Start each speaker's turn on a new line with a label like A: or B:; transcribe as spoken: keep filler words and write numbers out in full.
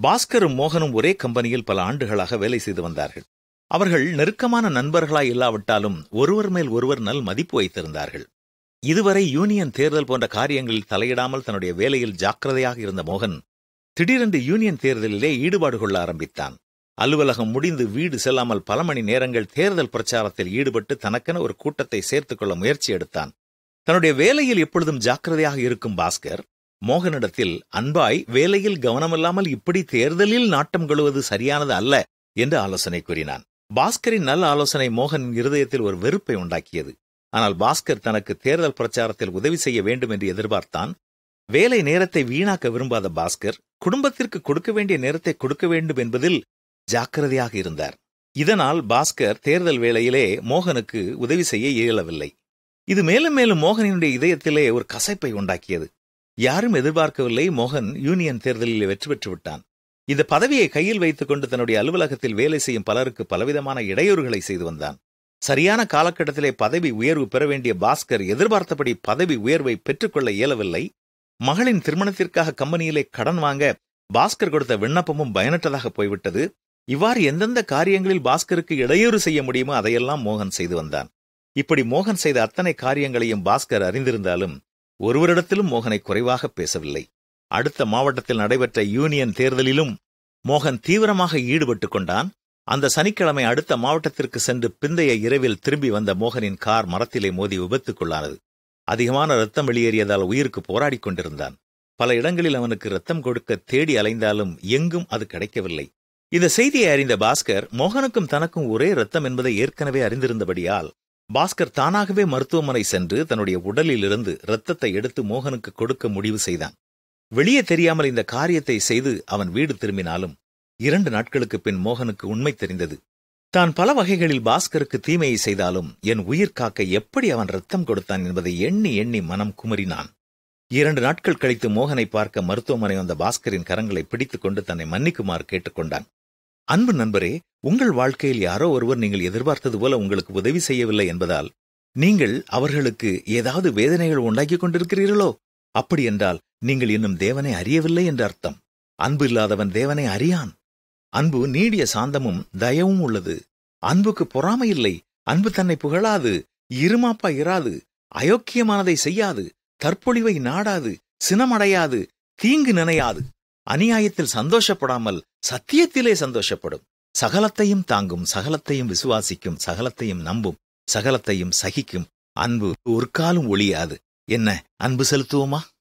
A: பாஸ்கரும் மோகனும் ஒரே கம்பெனியில் பல ஆண்டுகளாக வேலை செய்து வந்தார்கள். அவர்கள் நெருக்கமான நண்பர்களாய் இல்லாவிட்டாலும் ஒருவர் மேல் ஒருவர் நல் மதிப்பு வைத்திருந்தார்கள். இதுவரை யூனியன் தேர்தல் போன்ற காரியங்களில் தலையிடாமல் தன்னுடைய வேலையில் ஜாக்கிரதையாக இருந்த மோகன் திடீரென்று யூனியன் தேர்தலிலே ஈடுபாடு கொள்ள ஆரம்பித்தான். அலுவலகம் முடிந்து வீடு செல்லாமல் பல மணி நேரங்கள் தேர்தல் பிரச்சாரத்தில் ஈடுபட்டு தனக்கென ஒரு கூட்டத்தை சேர்த்துக் கொள்ள முயற்சி எடுத்தான். தன்னுடைய வேலையில் எப்பொழுதும் ஜாக்கிரதையாக இருக்கும் பாஸ்கர் மோகனிடத்தில் அன்பாய் வேலையில் கவனமில்லாமல் இப்படி தேர்தலில் நாட்டம் கொள்வது சரியானது அல்ல என்று ஆலோசனை கூறினான். பாஸ்கரின் நல்ல ஆலோசனை மோகனின் இருதயத்தில் ஒரு வெறுப்பை உண்டாக்கியது. ஆனால் பாஸ்கர் தனக்கு தேர்தல் பிரச்சாரத்தில் உதவி செய்ய வேண்டும் என்று எதிர்பார்த்தான். வேலை நேரத்தை வீணாக்க விரும்பாத பாஸ்கர் குடும்பத்திற்கு கொடுக்க வேண்டிய நேரத்தை கொடுக்க வேண்டும் என்பதில் ஜாக்கிரதையாக இருந்தார். இதனால் பாஸ்கர் தேர்தல் வேளையிலே மோகனுக்கு உதவி செய்ய இயலவில்லை. இது மேலும் மேலும் மோகனினுடைய இதயத்திலே ஒரு கசைப்பை உண்டாக்கியது. யாரும் எதிர்பார்க்கவில்லை, மோகன் யூனியன் தேர்தலில் வெற்றி பெற்று விட்டான். இந்த பதவியை கையில் வைத்துக் கொண்டு தன்னுடைய அலுவலகத்தில் வேலை செய்யும் பலருக்கு பலவிதமான இடையூறுகளை செய்து வந்தான். சரியான காலகட்டத்திலே பதவி உயர்வு பெற வேண்டிய பாஸ்கர் எதிர்பார்த்தபடி பதவி உயர்வை பெற்றுக்கொள்ள இயலவில்லை. மகளின் திருமணத்திற்காக கம்பெனியிலே கடன் வாங்க பாஸ்கர் கொடுத்த விண்ணப்பமும் பயனற்றதாக போய்விட்டது. இவ்வாறு எந்தெந்த காரியங்களில் பாஸ்கருக்கு இடையூறு செய்ய முடியுமோ அதையெல்லாம் மோகன் செய்து வந்தான். இப்படி மோகன் செய்த அத்தனை காரியங்களையும் பாஸ்கர் அறிந்திருந்தாலும் ஒருவரிடத்திலும் மோகனை குறைவாக பேசவில்லை. அடுத்த மாவட்டத்தில் நடைபெற்ற யூனியன் தேர்தலிலும் மோகன் தீவிரமாக ஈடுபட்டுக் கொண்டான். அந்த சனிக்கிழமை அடுத்த மாவட்டத்திற்கு சென்று பிந்தைய இரவில் திரும்பி வந்த மோகனின் கார் மரத்திலே மோதி விபத்துக்குள்ளானது. அதிகமான ரத்தம் வெளியேறியதால் உயிருக்கு போராடிக் கொண்டிருந்தான். பல இடங்களில் அவனுக்கு ரத்தம் கொடுக்க தேடி அலைந்தாலும் எங்கும் அது கிடைக்கவில்லை. இந்த செய்தியை அறிந்த பாஸ்கர் மோகனுக்கும் தனக்கும் ஒரே ரத்தம் என்பதை ஏற்கனவே அறிந்திருந்தபடியால் பாஸ்கர் தானாகவே மருத்துவமனை சென்று தன்னுடைய உடலில் இருந்து இரத்தத்தை எடுத்து மோகனுக்கு கொடுக்க முடிவு செய்தான். வெளியே தெரியாமல் இந்த காரியத்தை செய்து அவன் வீடு திரும்பினாலும் இரண்டு நாட்களுக்கு பின் மோகனுக்கு உண்மை தெரிந்தது. தான் பல வகைகளில் பாஸ்கருக்கு தீமையை செய்தாலும் என் உயிர் காக்க எப்படி அவன் ரத்தம் கொடுத்தான் என்பதை எண்ணி எண்ணி மனம் குமரினான். இரண்டு நாட்கள் கழித்து மோகனை பார்க்க மருத்துவமனை வந்த பாஸ்கரின் கரங்களை பிடித்துக் கொண்டு தன்னை மன்னிக்குமாறு கேட்டுக்கொண்டான். அன்பு நண்பரே, உங்கள் வாழ்க்கையில் யாரோ ஒருவர் நீங்கள் எதிர்பார்த்தது போல உங்களுக்கு உதவி செய்யவில்லை என்பதால் நீங்கள் அவர்களுக்கு ஏதாவது வேதனைகள் உண்டாக்கிக் கொண்டிருக்கிறீர்களோ? அப்படி என்றால் நீங்கள் இன்னும் தேவனை அறியவில்லை என்று அர்த்தம். அன்பு இல்லாதவன் தேவனை அறியான். அன்பு நீடிய சாந்தமும் தயவும் உள்ளது. அன்புக்கு பொறாமை இல்லை. அன்பு தன்னை புகழாது, இருமாப்பா இராது, அயோக்கியமானதை செய்யாது, தற்பொழிவை நாடாது, சினமடையாது, தீங்கு நினையாது, அநியாயத்தில் சந்தோஷப்படாமல் சத்தியத்திலே சந்தோஷப்படும், சகலத்தையும் தாங்கும், சகலத்தையும் விசுவாசிக்கும், சகலத்தையும் நம்பும், சகலத்தையும் சகிக்கும். அன்பு ஒரு காலும் ஒழியாது. என்ன, அன்பு செலுத்துவோமா?